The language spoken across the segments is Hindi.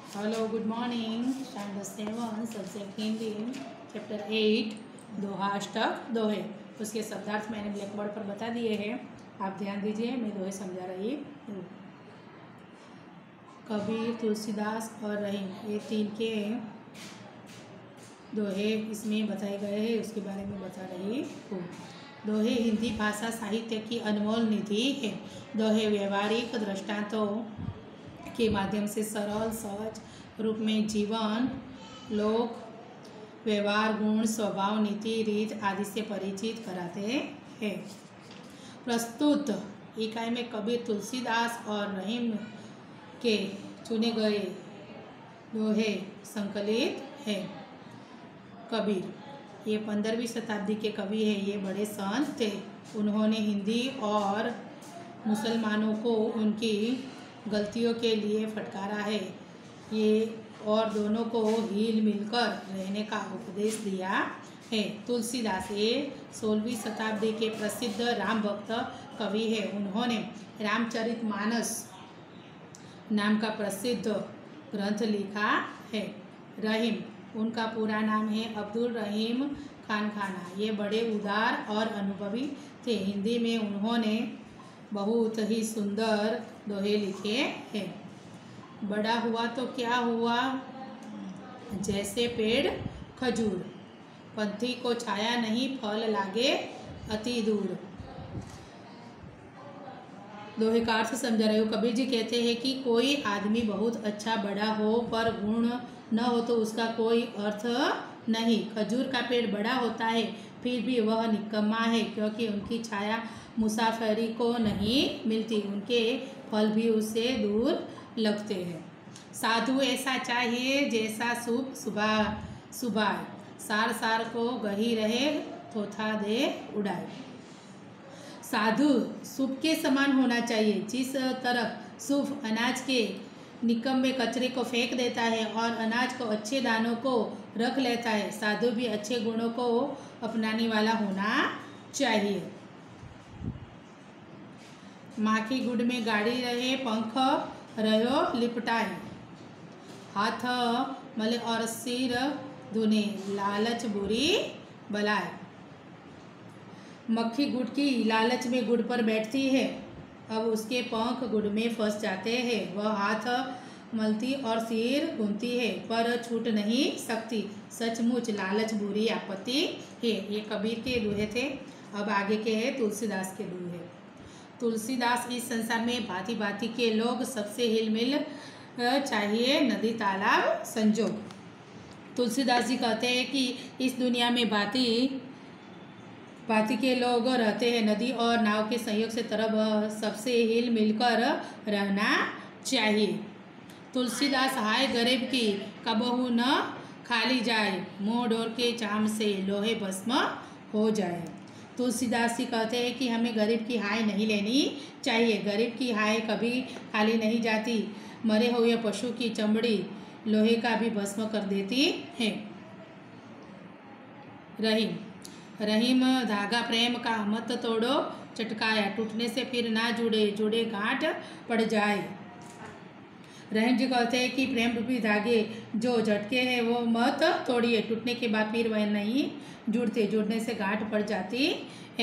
Hello good morning. Standard 7 subject Hindi chapter 8 दोहा अष्टक दोहे। उसके शब्दार्थ मैंने ब्लैक बोर्ड पर बता दिए हैं, आप ध्यान दीजिए, मैं दोहे समझा रही हूँ। कबीर, तुलसीदास और रहीम, ये तीन के दोहे इसमें बताए गए हैं, उसके बारे में बता रही हूँ। दोहे हिंदी भाषा साहित्य की अनमोल निधि है। दोहे व्यवहारिक दृष्टांतों के माध्यम से सरल सहज रूप में जीवन, लोक व्यवहार, गुण, स्वभाव, नीति, रीत आदि से परिचित कराते हैं। प्रस्तुत इकाई में कबीर, तुलसीदास और रहीम के चुने गए दोहे संकलित हैं। कबीर ये 15वीं शताब्दी के कवि हैं। ये बड़े संत थे। उन्होंने हिंदी और मुसलमानों को उनकी गलतियों के लिए फटकारा है, ये और दोनों को हिल मिलकर रहने का उपदेश दिया है। तुलसीदास ये 16वीं शताब्दी के प्रसिद्ध राम भक्त कवि है। उन्होंने रामचरितमानस नाम का प्रसिद्ध ग्रंथ लिखा है। रहीम, उनका पूरा नाम है अब्दुल रहीम खान खाना। ये बड़े उदार और अनुभवी थे। हिंदी में उन्होंने बहुत ही सुंदर दोहे लिखे हैं। बड़ा हुआ तो क्या हुआ, जैसे पेड़ खजूर, पंथी को छाया नहीं, फल लागे अति दूर। दोहे का अर्थ समझा रही हूँ। कबीर जी कहते हैं कि कोई आदमी बहुत अच्छा बड़ा हो पर गुण न हो तो उसका कोई अर्थ नहीं। खजूर का पेड़ बड़ा होता है फिर भी वह निकम्मा है, क्योंकि उनकी छाया मुसाफिरी को नहीं मिलती, उनके फल भी उससे दूर लगते हैं। साधु ऐसा चाहिए जैसा सूप सुबह, सार सार को गही रहे, थोथा दे उड़ाए। साधु सूप के समान होना चाहिए। जिस तरफ सूप अनाज के निकम्मे कचरे को फेंक देता है और अनाज को अच्छे दानों को रख लेता है, साधु भी अच्छे गुणों को अपनाने वाला होना चाहिए। माखी गुड़ में गाड़ी रहे, पंख रहो लिपटाए, हाथ मले और सिर धुने, लालच बुरी बलाए। मक्खी गुड़ की लालच में गुड़ पर बैठती है, अब उसके पंख गुड़ में फंस जाते हैं। वह हाथ मलती और सिर घूमती है पर छूट नहीं सकती। सचमुच लालच बुरी आपत्ति है। ये कबीर के दोहे थे। अब आगे के हैं तुलसीदास के दोहे। तुलसीदास, इस संसार में भांति भांति के लोग, सबसे हिलमिल चाहिए नदी तालाब संजोग। तुलसीदास जी कहते हैं कि इस दुनिया में भांति भांति के लोग रहते हैं। नदी और नाव के संयोग से तरह सबसे हिल मिलकर रहना चाहिए। तुलसीदास, हाय गरीब की कबहू न खाली जाए, मुँह डोर के चाम से लोहे भस्म हो जाए। तुलसीदास जी कहते हैं कि हमें गरीब की हाय नहीं लेनी चाहिए। गरीब की हाय कभी खाली नहीं जाती। मरे हुए पशु की चमड़ी लोहे का भी भस्म कर देती है। रहीम, रहीम धागा प्रेम का मत तोड़ो, चटकाया टूटने से फिर ना जुड़े, जुड़े गांठ पड़ जाए। रहीम जी कहते हैं कि प्रेम रूपी धागे जो झटके हैं वो मत तोड़िए, टूटने के बाद फिर वह नहीं जुड़ते, जुड़ने से गांठ पड़ जाती है।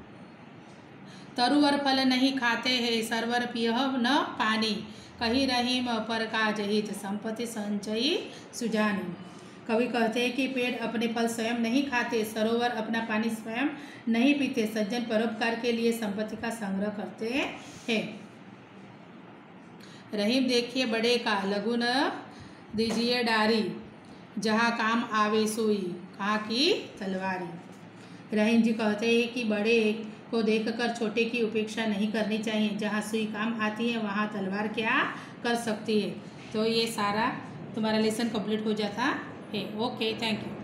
तरुवर फल नहीं खाते हैं, सरवर पियह न पानी, कही रहीम पर का जहित, संपत्ति संचयी सुजानी। कवि कहते हैं कि पेड़ अपने फल स्वयं नहीं खाते, सरोवर अपना पानी स्वयं नहीं पीते, सज्जन परोपकार के लिए संपत्ति का संग्रह करते हैं। रहीम, देखिए बड़े का लघु न दीजिए डारी, जहाँ काम आवे सोई कहाँ की तलवारी। रहीम जी कहते हैं कि बड़े को देखकर छोटे की उपेक्षा नहीं करनी चाहिए, जहाँ सुई काम आती है वहाँ तलवार क्या कर सकती है। तो ये सारा तुम्हारा लेसन कंप्लीट हो जाता है। Okay, thank you.